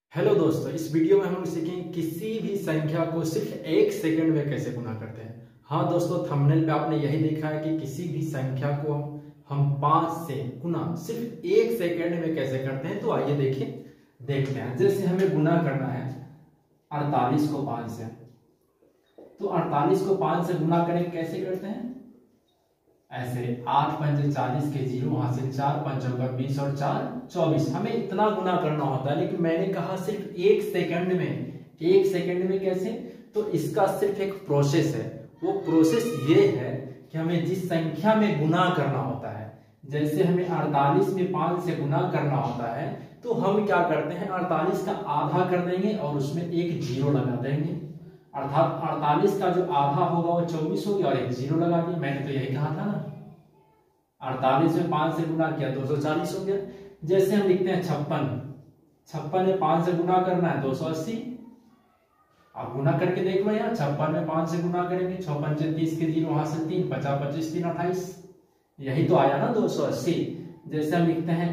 Hello दोस्तों, इस video में हम लोग सीखेंगे किसी भी संख्या को सिर्फ एक सेकंड में कैसे गुना करते हैं। हाँ दोस्तों, थंबनेल पे आपने यही देखा है कि किसी भी संख्या को हम 5 से गुना सिर्फ एक सेकंड में कैसे करते हैं। तो आइए देखते हैं। जैसे हमें गुना करना है 48 को 5 से, तो 48 को 5 से गुना करें कैसे करते हैं? ऐसे 8 पंजे 40 के 0, वहां से 4 पंचों का 20 और 4 24। हमें इतना गुना करना होता है, लेकिन मैंने कहा सिर्फ एक सेकंड में। एक सेकंड में कैसे? तो इसका सिर्फ एक प्रोसेस है। वो प्रोसेस ये है कि हमें जिस संख्या में गुना करना होता है, जैसे हमें 48 में 5 से गुना करना होता है, तो हम क्या करते हैं, 48 का आधा कर देंगे और उसमें एक 0 लगा देंगे। अर्थात 48 का जो आधा होगा वो 24 हो गया और एक 0 लगा दिया। मैंने तो यही कहा था ना, 48 में 5 से गुना किया 240 हो गया। जैसे हम लिखते हैं 56 में 5 से गुना करना है 280। आप गुना करके देख लो, यहाँ 56 में 5 से गुना करेंगे, 6 पंचे 30 के 0, वहां से 3 50 25 3 28, यही तो आया ना 280। जैसे हम लिखते हैं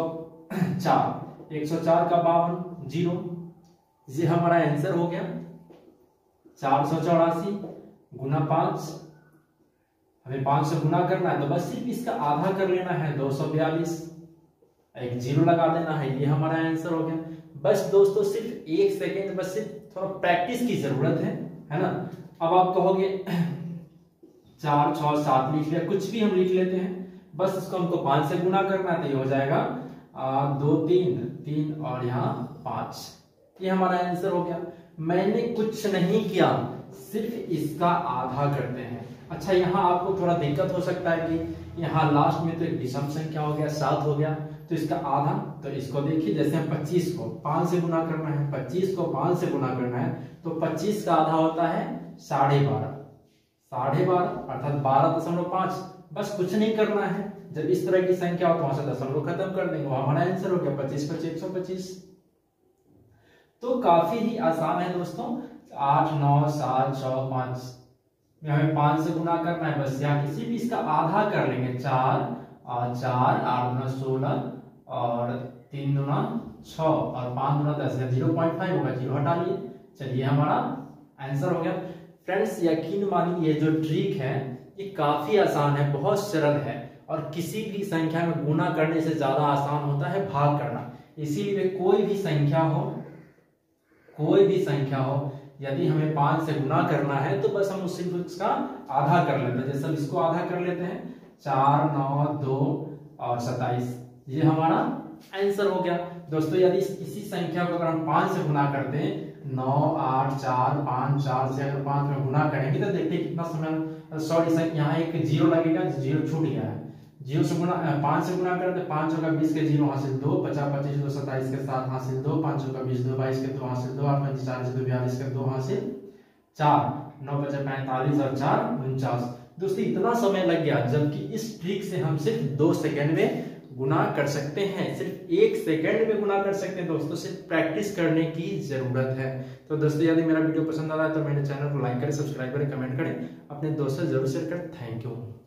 104 का 52 0, ये हमारा आंसर हो गया। 484 गुना 5, हमें 5 से गुना करना है तो बस सिर्फ इसका आधा कर लेना है 242, एक 0 लगा देना है, ये हमारा आंसर हो गया। बस दोस्तों, सिर्फ एक सेकेंड, बस सिर्फ थोड़ा प्रैक्टिस की जरूरत है ना। अब आप कहोगे 4 6 7 लिख लिया, कुछ भी हम लिख लेते हैं, बस इसको हमको 5 से गुना करना है तो ये हो जाएगा 2 3 और यहाँ 5, ये हमारा आंसर हो गया। मैंने कुछ नहीं किया, सिर्फ इसका आधा करते हैं। अच्छा, यहाँ आपको थोड़ा दिक्कत हो सकता है कि यहाँ लास्ट में तो एक विषम संख्या हो गया, 7 हो गया, तो इसका आधा। तो इसको देखिए, जैसे हम 25 को 5 से गुना करना है, 25 को 5 से गुना करना है, तो 25 का आधा होता है 12.5 अर्थात 12.5। बस कुछ नहीं करना है, जब इस तरह की संख्या हो तो वहां से दशमलव खत्म कर देंगे, वो हमारा आंसर हो गया 25 × 125। तो काफी ही आसान है दोस्तों। 8 9 7 6 5 में हमें 5 से गुना करना है, बस यहाँ किसी भी इसका आधा कर लेंगे। 4 और 4 8 9 16 और 3 दूना 6 और 5 दूना 10, 0.5 होगा, 0 हटा लिए। चलिए, हमारा आंसर हो गया। फ्रेंड्स, यकीन मानिए ये जो ट्रिक है ये काफी आसान है, बहुत सरल है, और किसी भी संख्या में गुना करने से ज्यादा आसान होता है भाग करना। इसीलिए कोई भी संख्या हो, यदि हमें 5 से गुना करना है तो बस हम सिर्फ उसका आधा कर लेते हैं। जैसे हम इसको आधा कर लेते हैं, 4 9 2 और 27, ये हमारा आंसर हो गया। दोस्तों, यदि इसी संख्या को अगर हम 5 से गुना करते हैं, 9 8 4 5 4 से अगर 5 में गुना करेंगे तो देखिए कितना समय, सॉरी यहाँ एक 0 लगेगा, 0 छूट गया है। 0 से गुना 5 से गुना करते, 5 का 20 के 0 हासिल 2, 50 25 2 27 के 7 हासिल 2, 5 का 20 2 22 के 2 हासिल 2, 8 5 40 2 42 के 2 हासिल 4, 9 5 45 और 4 49। दोस्तों, इतना समय लग गया, जबकि इस ट्रिक से हम सिर्फ 2 सेकंड में गुना कर सकते हैं, सिर्फ 1 सेकंड में गुना कर सकते हैं। दोस्तों, सिर्फ प्रैक्टिस करने की जरूरत है। तो दोस्तों, यदि मेरा वीडियो पसंद आ रहा है तो मेरे चैनल को लाइक करें, सब्सक्राइब करें, कमेंट करें, अपने दोस्तों से जरूर शेयर करें। Thank you.